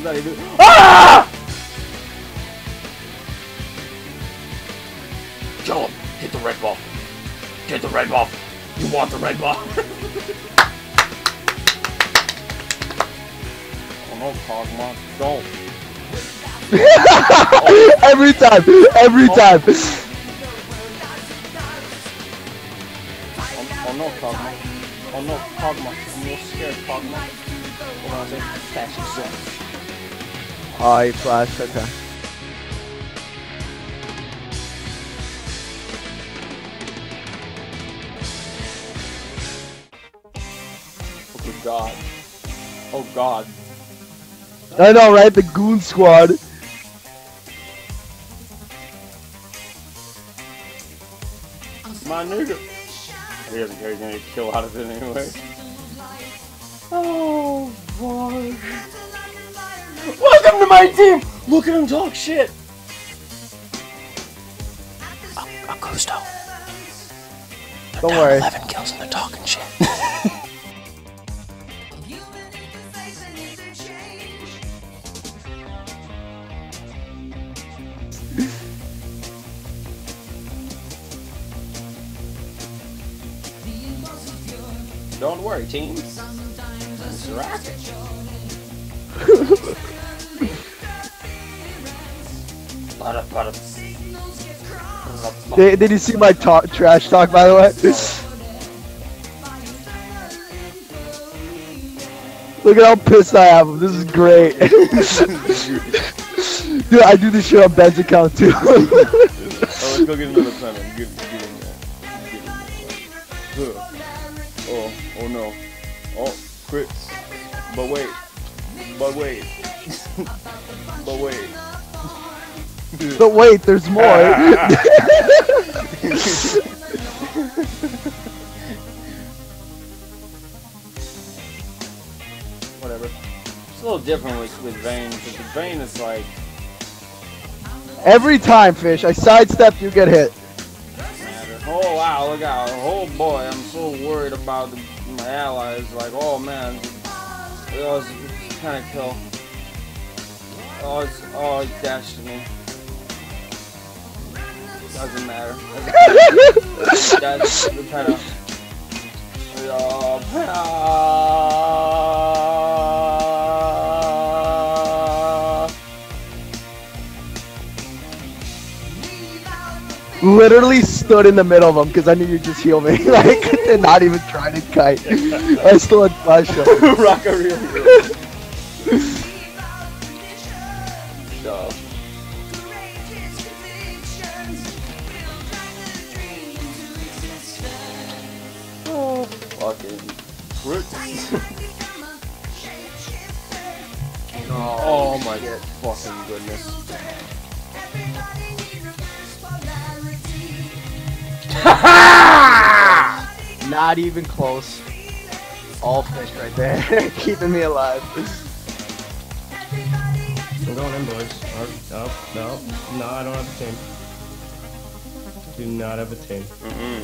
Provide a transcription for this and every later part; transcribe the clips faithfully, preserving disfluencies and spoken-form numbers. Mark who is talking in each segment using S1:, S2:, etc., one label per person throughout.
S1: not even. Ah! Kill him. Hit the red ball. Get the red ball. You want the red ball. Oh no, Cogma. Don't.
S2: Every time. Every
S1: oh.
S2: time.
S1: Oh, oh no, Cogma. Oh no, Cogma. I'm real scared, Cogma. Hold on a second. Flash yourself.
S2: Oh, he flashed. Okay.
S1: Oh god. Oh god.
S2: I know, right? The goon squad.
S1: My nigga. He doesn't care, he's gonna get a kill out of it anyway. Oh, fuck. Welcome to my team! Look at him talk shit! Augusto.
S2: Don't worry.
S1: eleven kills and they're talking shit. Don't worry, team. It's a racket.
S2: Did, did you see my talk, trash talk, by the way? Look at how pissed I am. This is great. Dude, I do this shit on Ben's account too.
S1: Oh, let's go get another planet. Give, give him that. Give him that. Oh, oh no. Oh, crits. But wait. But wait. But wait.
S2: But wait, there's more.
S1: Whatever. It's a little different with, with Vayne, because with Vayne it's like...
S2: Every time, Fish, I sidestep, you get hit.
S1: Oh wow, look out. Oh boy, I'm so worried about the, my allies. Like, oh man. It was kind of kill. Oh, it's, oh, it dashed to me. Doesn't matter. That's the kind of. Oh,
S2: Literally stood in the middle of them because I knew you'd just heal me. Like, and not even trying to kite. I still had flash shot.
S1: Rock a real hero. No. Oh, fucking brutes. Oh my fucking goodness.
S2: Not even close. All Fish right there. Keeping me alive.
S3: I'm going in, boys. Oh, no, no, no, I don't have a team. Do not have a team.
S1: Mm-mm.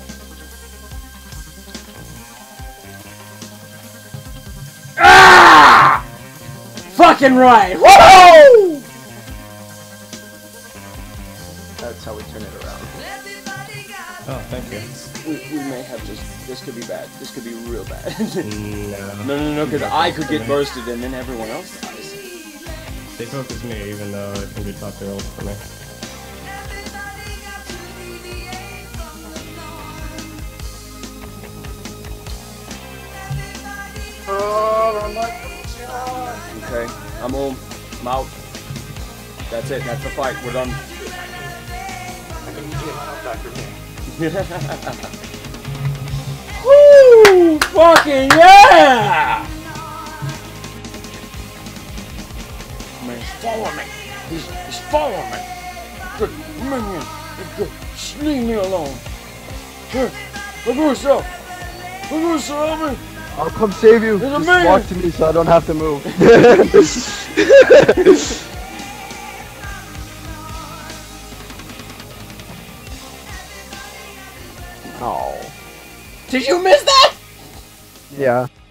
S1: Ah! Fucking right! Whoa!
S2: That's how we turn it around.
S3: Oh, thank you.
S1: We, we may have just. This could be bad. This could be real bad.
S3: No.
S1: No, no, no, because I could get bursted and then everyone else dies.
S3: They focus me, even though it can be top build for me.
S1: Okay, I'm home. I'm out. That's it. That's the fight. We're done. Woo! Fucking yeah! Man, he's following me. He's, he's following me. Good minion. Good. Just leave me alone. Here, Augusto. Augusto, help me.
S2: I'll come save you.
S1: There's a
S2: Just
S1: man.
S2: walk to me so I don't have to move.
S1: Oh. Did you miss that?
S2: Yeah.